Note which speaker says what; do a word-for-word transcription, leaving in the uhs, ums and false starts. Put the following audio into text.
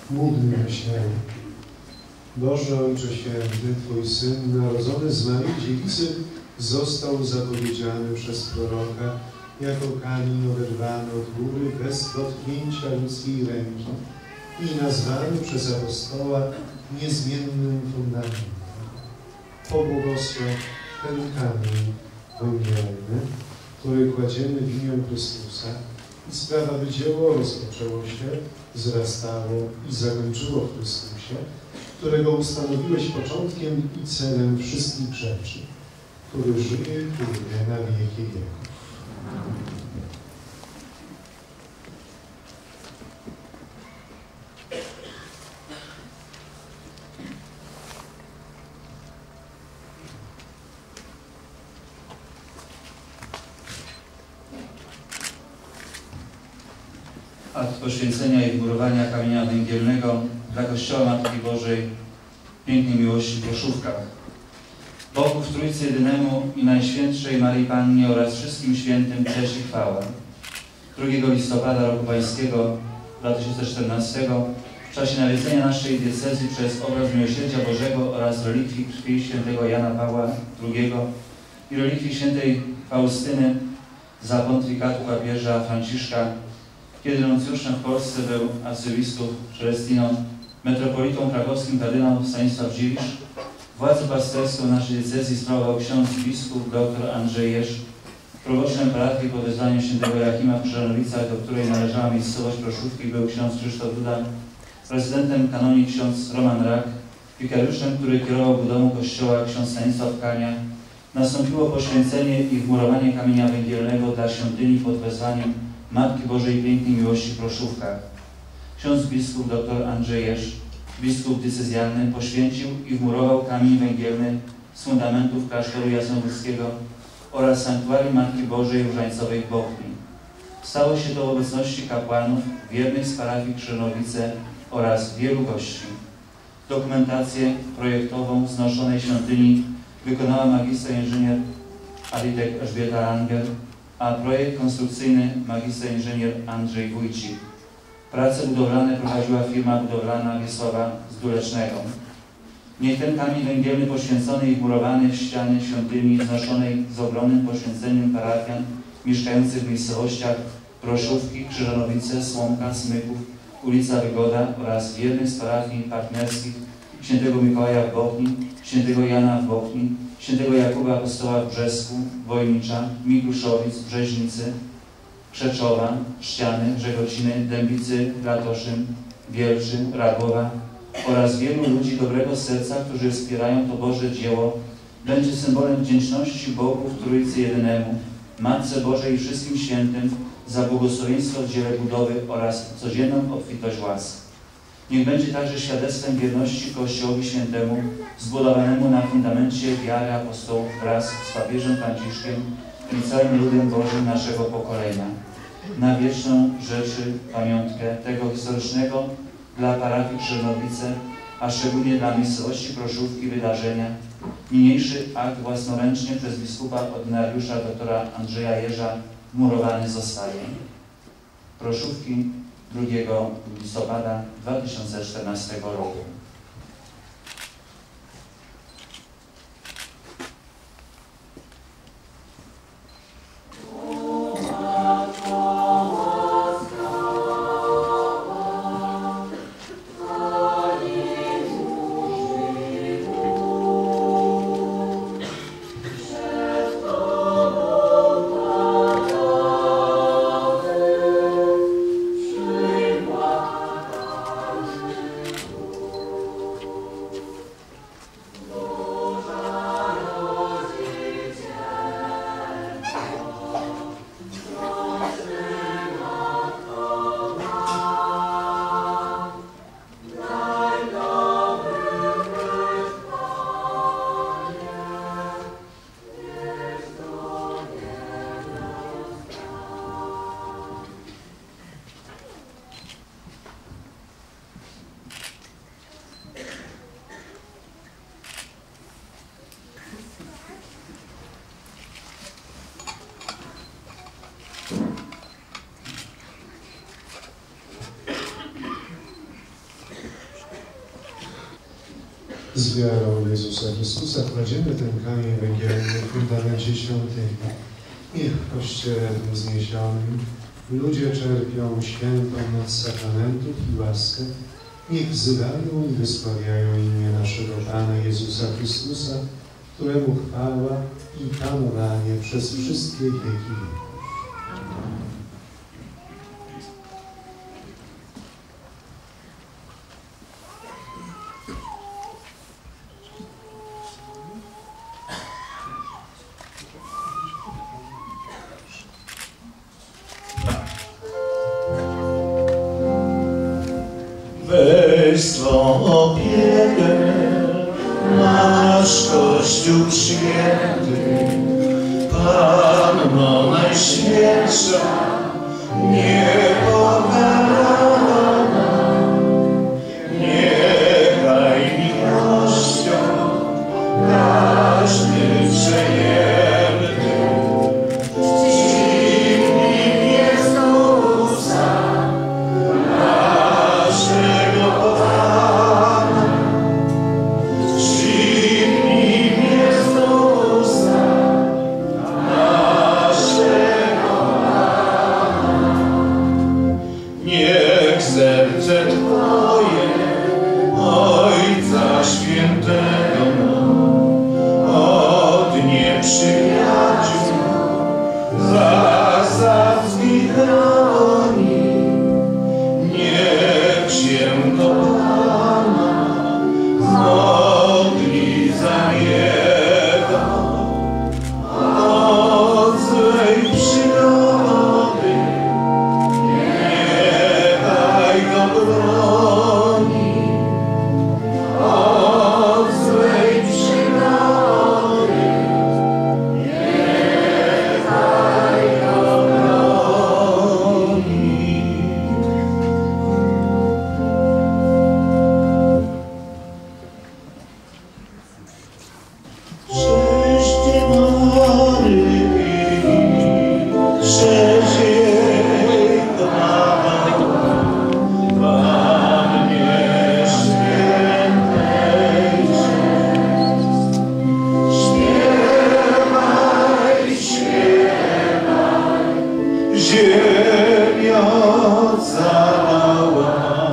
Speaker 1: Módlmy się. Boże Ojcze Święty, Twój Syn, narodzony z Maryi Dziewicy, został zapowiedziany przez proroka jako kamień oderwany od góry bez dotknięcia ludzkiej ręki i nazwany przez apostoła niezmiennym fundamentem. Pobłogosław ten kamień węgielny, który kładziemy w imię Chrystusa i sprawa, by dzieło rozpoczęło się, wzrastało i zakończyło w Chrystusie, którego ustanowiłeś początkiem i celem wszystkich rzeczy, który żyje i króluje na wieki wieków.
Speaker 2: Akt poświęcenia i wmurowania kamienia węgielnego dla Kościoła Matki Bożej Pięknej Miłości w Proszówkach. Bogu w Trójcy Jedynemu i Najświętszej Maryi Pannie oraz wszystkim świętym cześć i chwała. drugiego listopada roku pańskiego dwa tysiące czternastego w czasie nawiedzenia naszej diecezji przez obraz Miłosierdzia Bożego oraz relikwii krwi świętego Jana Pawła drugiego i relikwii świętej Faustyny za pontyfikatu papieża Franciszka, kiedy nuncjuszem w Polsce był arcybiskup Celestino, metropolitą krakowskim kardynał Stanisław Dziwisz, władzę pasterską naszej diecezji sprawował ksiądz biskup dr Andrzej Jerz, proboszczem parafii po wezwaniu świętego Joachima w Krzyżanowicach, do której należała miejscowość Proszówki, był ksiądz Krzysztof Duda, prezydentem kanonii ksiądz Roman Rak, wikariuszem, który kierował budową kościoła ksiądz Stanisław Kania. Nastąpiło poświęcenie i wmurowanie kamienia węgielnego dla świątyni pod wezwaniem Matki Bożej Pięknej Miłości w Proszówkach. Ksiądz biskup dr Andrzej Jerz, biskup decyzjalny, poświęcił i wmurował kamień węgielny z fundamentów klasztoru jasnowódzkiego oraz sanktuarium Matki Bożej Różańcowej w Bochni. Stało się to w obecności kapłanów wiernych z parafii Krzyżanowice oraz wielu gości. Dokumentację projektową wznoszonej świątyni wykonała magister inżynier architekt Elżbieta Langer, a projekt konstrukcyjny magister inżynier Andrzej Wójcik. Prace budowlane prowadziła firma budowlana Wiesława Zdulecznego. Niech ten kamień węgielny poświęcony i wmurowany w ściany świątyni znoszonej z ogromnym poświęceniem parafian mieszkających w miejscowościach Proszówki, Krzyżanowice, Słomka, Smyków, ulica Wygoda oraz wiernych z parafii partnerskich świętego Mikołaja w Bochni, świętego Jana w Bochni, świętego Jakuba Apostoła w Brzesku, Wojnicza, Mikuszowic, Brzeźnicy, Krzeczowa, Ściany, Grzegociny, Dębicy, Latoszyn, Wielczy, Ragowa oraz wielu ludzi dobrego serca, którzy wspierają to Boże dzieło, będzie symbolem wdzięczności Bogu w Trójcy Jedynemu, Matce Bożej i wszystkim świętym za błogosławieństwo w dziele budowy oraz codzienną obfitość łask. Niech będzie także świadectwem wierności Kościołowi Świętemu, zbudowanemu na fundamencie wiary apostołów wraz z papieżem Franciszkiem i całym ludem Bożym naszego pokolenia. Na wieczną rzeczy pamiątkę tego historycznego dla parafii Krzyżanowice, a szczególnie dla miejscowości Proszówki wydarzenia, niniejszy akt własnoręcznie przez biskupa ordynariusza doktora Andrzeja Jerza wmurowany zostaje. Proszówki drugiego listopada dwa tysiące czternastego roku.
Speaker 1: Z wiarą Jezusa Chrystusa kładziemy ten kamień węgielny w fundamencie świątyni. Niech w Kościele tym wzniesionym ludzie czerpią świętą moc sakramentów i łaskę. Niech wzywają i wysławiają imię naszego Pana Jezusa Chrystusa, któremu chwała i panowanie przez wszystkie wieki.
Speaker 3: Weź swą opiekę, nasz Kościół święty, Panno Najświętsza, niepokalana, niechaj miłością każdy przejęty, ścignie Jezusa, naszego Pana, ścignie Jezusa, naszego Pana. Niech serce Twoje, Ojca Świętego, od nieprzyjaciół zasadzki chroni. Niech się do Pana modli za Niego, od złej przygody niechaj go broni, od złej przygody niechaj go broni. Cześć Maryi, cześć jej chwała, Pannie Świętej cześć. Śpiewaj, śpiewaj, ziemia cała.